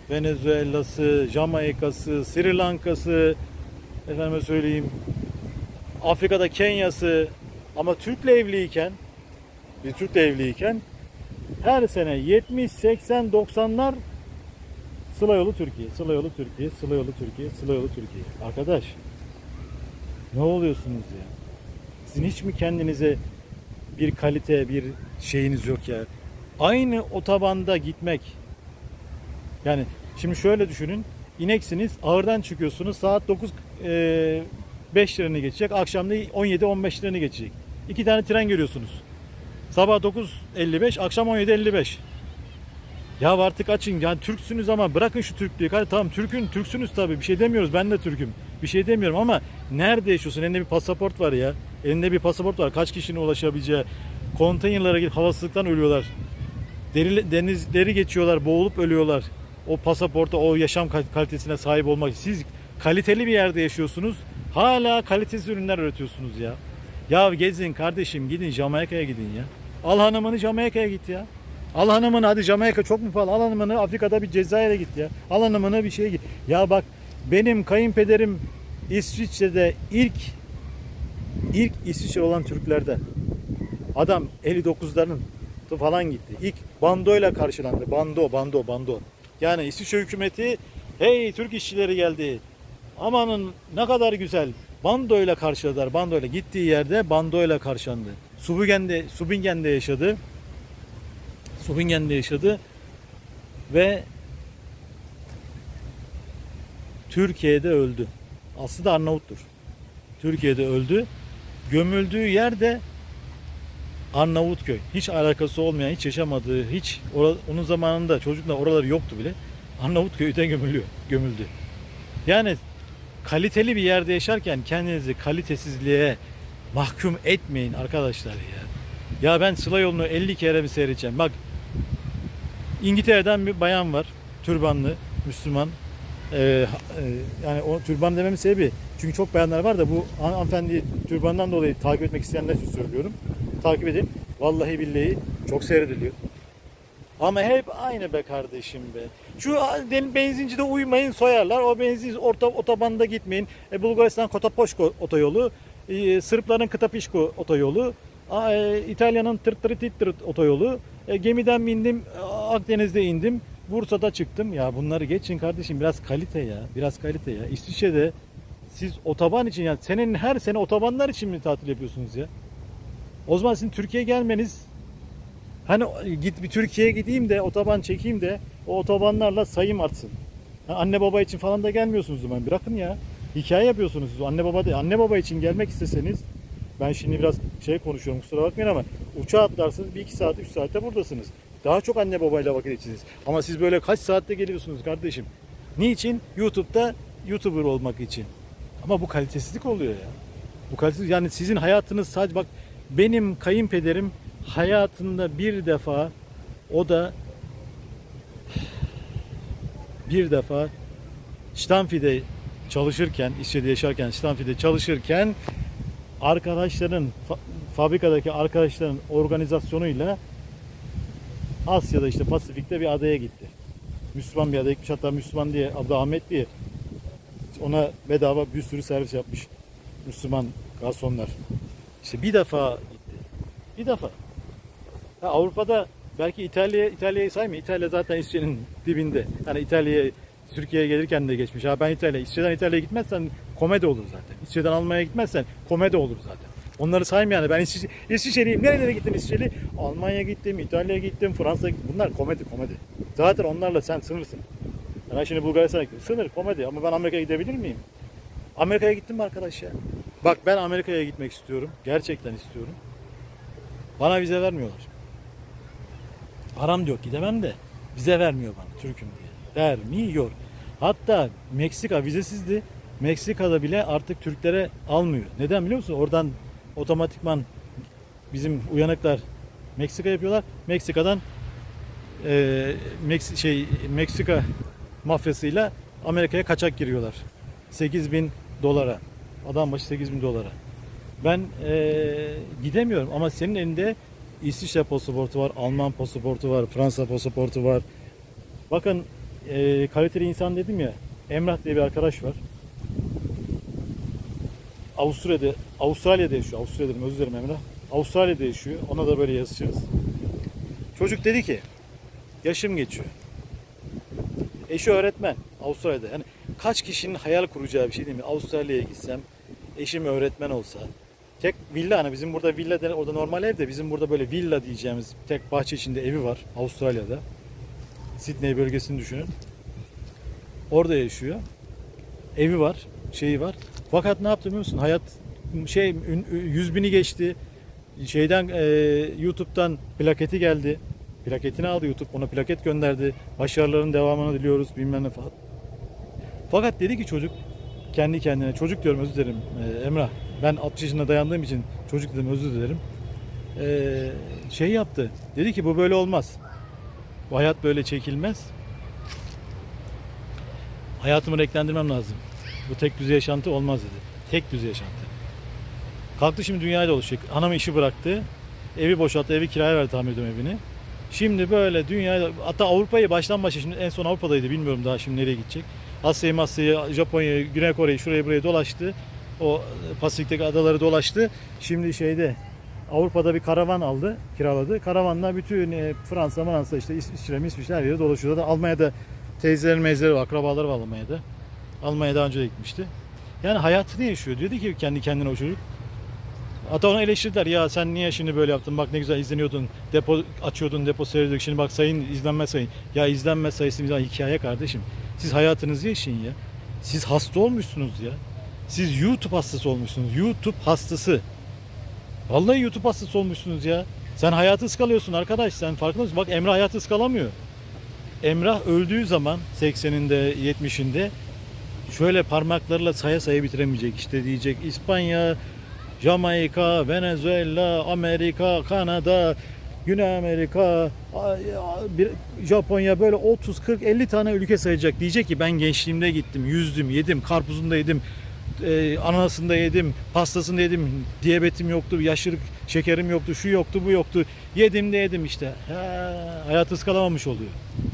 Venezuela'sı, Jamaika'sı, Sri Lanka'sı, efendime söyleyeyim, Afrika'da Kenya'sı, ama Türk'le evliyken, bir Türk'le evliyken her sene yetmiş, seksen, doksanlar Sıla Yolu Türkiye, Sıla Yolu Türkiye, Sıla Yolu Türkiye, Sıla Yolu Türkiye. Arkadaş, ne oluyorsunuz ya? Sizin hiç mi kendinize bir kalite, bir şeyiniz yok ya? Aynı otobanda gitmek. Yani şimdi şöyle düşünün. İneksiniz, ağırdan çıkıyorsunuz. Saat dokuz beş liranı geçecek. Akşam da on yedi on beş liranı geçecek. İki tane tren görüyorsunuz. Sabah dokuz elli beş, akşam on yedi elli beş. Ya artık açın. Yani Türksünüz ama bırakın şu Türklüğü. Hadi tamam, Türk'ün Türksünüz tabii. Bir şey demiyoruz. Ben de Türk'üm. Bir şey demiyorum ama nerede yaşıyorsun? Elinde bir pasaport var ya. Elinde bir pasaport var. Kaç kişinin ulaşabileceği. Konteynerlara gidip havasızlıktan ölüyorlar. Deri, denizleri geçiyorlar. Boğulup ölüyorlar. O pasaporta, o yaşam kalitesine sahip olmak. Siz kaliteli bir yerde yaşıyorsunuz. Hala kalitesiz ürünler üretiyorsunuz ya. Ya gezin kardeşim, gidin Jamaika'ya gidin ya. Al hanımını Jamaika'ya git ya. Al hanımını, hadi Jamaika çok mu pahalı? Al hanımını Afrika'da bir Cezayir'e git ya. Al hanımını bir şeye git. Ya bak, benim kayınpederim İsviçre'de ilk ilk İsviçre olan Türklerden. Adam elli dokuzların falan gitti. İlk bandoyla karşılandı. Bando, bando, bando. Yani İsviçre hükümeti, hey Türk işçileri geldi. Amanın ne kadar güzel. Bandoyla karşıladılar. Bandoyla gittiği yerde bandoyla karşılandı. Subingen'de, Subingen'de yaşadı. Subingen'de yaşadı ve Türkiye'de öldü. Aslında Arnavuttur. Türkiye'de öldü. Gömüldüğü yerde Arnavutköy. Hiç alakası olmayan, hiç yaşamadığı, hiç onun zamanında çocuklar oraları yoktu bile. Arnavutköy'den gömülüyor, gömüldü. Yani kaliteli bir yerde yaşarken kendinizi kalitesizliğe mahkum etmeyin arkadaşlar ya. Ya ben Sıla Yolu'nu elli kere mi seyredeceğim? Bak, İngiltere'den bir bayan var. Türbanlı, Müslüman. Ee, e, yani o türban dememin sebebi, çünkü çok bayanlar var da bu hanımefendi türbandan dolayı takip etmek isteyenler için söylüyorum. Takip edin. Vallahi billahi çok seyrediliyor. Ama hep aynı be kardeşim be. Şu benzincide uymayın, soyarlar. O benzin orta otobanda gitmeyin. E, Bulgaristan Kotopoşko otoyolu, e, Sırpların Kıtapişko otoyolu, e, İtalya'nın Tırtırıtırt otoyolu. E, gemiden bindim, Akdeniz'de indim, Bursa'da çıktım. Ya bunları geçin kardeşim, biraz kalite ya. Biraz kalite ya. İsviçre'de siz otoban için, yani senenin her sene otobanlar için mi tatil yapıyorsunuz ya? O zaman sizin Türkiye'ye gelmeniz, hani git bir Türkiye'ye gideyim de otoban çekeyim de o otobanlarla sayım artsın. Yani anne baba için falan da gelmiyorsunuz o zaman. Bırakın ya. Hikaye yapıyorsunuz siz. Anne baba de, anne baba için gelmek isteseniz, ben şimdi biraz şey konuşuyorum, kusura bakmayın ama uçağa atlarsınız, bir iki saat üç saatte buradasınız. Daha çok anne babayla vakit geçirsiniz. Ama siz böyle kaç saatte geliyorsunuz kardeşim? Niçin? YouTube'da YouTuber olmak için. Ama bu kalitesizlik oluyor ya. Bu kalitesiz, yani sizin hayatınız sadece, bak benim kayınpederim hayatında bir defa, o da bir defa Stamfi'de çalışırken, İsviçre'de yaşarken, Stamfi'de çalışırken arkadaşların, fabrikadaki arkadaşların organizasyonuyla Asya'da, işte Pasifik'te bir adaya gitti. Müslüman bir adaya gitmiş, hatta Müslüman diye, adı Ahmet diye, ona bedava bir sürü servis yapmış Müslüman garsonlar. İşte bir defa gitti. Bir defa. Ha, Avrupa'da belki İtalya, İtalya'yı saymayın. İtalya zaten İsviçre'nin dibinde. Yani İtalya'ya, Türkiye'ye gelirken de geçmiş. Ha ben İtalya, İsviçre'den İtalya'ya gitmezsen komedi olur zaten. İsviçre'den Almanya'ya gitmezsen komedi olur zaten. Onları saymayın. Ben İsviçre, İsviçre'liyim. Nerelere gittim İsviçre'li? Almanya'ya gittim, İtalya'ya gittim, Fransa'ya gittim. Bunlar komedi, komedi. Zaten onlarla sen sınırsın. Ben şimdi Bulgaristan'a gittim. Sınır, komedi. Ama ben Amerika'ya gidebilir miyim? Amerika'ya gittim mi arkadaş ya? Bak ben Amerika'ya gitmek istiyorum. Gerçekten istiyorum. Bana vize vermiyorlar. Param yok, gidemem de vize vermiyor bana, Türk'üm diye. Vermiyor. Hatta Meksika vizesizdi. Meksika'da bile artık Türklere almıyor. Neden biliyor musun? Oradan otomatikman bizim uyanıklar Meksika yapıyorlar. Meksika'dan e, Meks şey Meksika mafyasıyla Amerika'ya kaçak giriyorlar. sekiz bin dolara. Adam başı sekiz bin dolara. Ben e, gidemiyorum ama senin elinde İsviçre pasaportu var, Alman pasaportu var, Fransa pasaportu var. Bakın e, kaliteli insan dedim ya. Emrah diye bir arkadaş var. Avustralya'da Avustralya'da yaşıyor. Avustralya dedim, özür dilerim Emrah. Avustralya'da yaşıyor. Ona da böyle yazışırız. Çocuk dedi ki yaşım geçiyor. Eşi öğretmen Avustralya'da. Yani kaç kişinin hayal kuracağı bir şey değil mi? Avustralya'ya gitsem, eşim öğretmen olsa. Tek villa, hani bizim burada villa de, orada normal ev de bizim burada böyle villa diyeceğimiz tek bahçe içinde evi var Avustralya'da. Sydney bölgesini düşünün. Orada yaşıyor. Evi var, şeyi var. Fakat ne yaptı biliyor musun? Hayat şey yüz bini geçti. Şeyden e, YouTube'dan plaketi geldi. Plaketini aldı YouTube, ona plaket gönderdi. Başarıların devamını diliyoruz bilmem ne falan. Fakat dedi ki çocuk kendi kendine, çocuk diyorum özür dilerim e, Emrah. Ben altmış yaşında dayandığım için çocuk dedim, özür dilerim. E, şey yaptı. Dedi ki bu böyle olmaz. Bu hayat böyle çekilmez. Hayatımı renklendirmem lazım. Bu tek düze yaşantı olmaz dedi. Tek düze yaşantı. Kalktı şimdi dünyayı dolaşacak. Hanım işi bıraktı. Evi boşalttı. Evi kiraya verdi, tahmin ediyorum evini. Şimdi böyle dünyayı, hatta Avrupa'yı baştan başa, şimdi en son Avrupa'daydı, bilmiyorum daha şimdi nereye gidecek. Asya'yı, Asya'yı, Japonya'yı, Güney Kore'yi, şurayı burayı dolaştı. O Pasifik'teki adaları dolaştı. Şimdi şeyde Avrupa'da bir karavan aldı, kiraladı. Karavanla bütün e, Fransa, Fransa işte İsviçre, İsviçre her yere dolaşıyor. Da Almanya'da teyzeleri, mezleri var, akrabaları var Almanya'da. Almanya'da daha önce de gitmişti. Yani hayatını yaşıyor. Dedi ki kendi kendine o çocuk. Hatta onu eleştirdiler. Ya sen niye şimdi böyle yaptın? Bak ne güzel izleniyordun. Depo açıyordun, depo seyrediyorduk. Şimdi bak sayın, izlenme sayın. Ya izlenme sayısı bir hikaye kardeşim. Siz hayatınızı yaşayın ya. Siz hasta olmuşsunuz ya. Siz YouTube hastası olmuşsunuz. YouTube hastası. Vallahi YouTube hastası olmuşsunuz ya. Sen hayatı ıskalıyorsun arkadaş. Sen farkında mısın? Bak Emrah hayatı ıskalamıyor. Emrah öldüğü zaman sekseninde, yetmişinde şöyle parmaklarıyla saya saya bitiremeyecek. İşte diyecek İspanya, Jamaika, Venezuela, Amerika, Kanada, Güney Amerika, Japonya, böyle otuz kırk elli tane ülke sayacak. Diyecek ki ben gençliğimde gittim, yüzdüm, yedim, karpuzunu da yedim, e, ananasını da yedim, pastasını da yedim, diyabetim yoktu, yaşlılık şekerim yoktu, şu yoktu, bu yoktu. Yedim de yedim işte. Ha, hayatı ıskalamamış oluyor.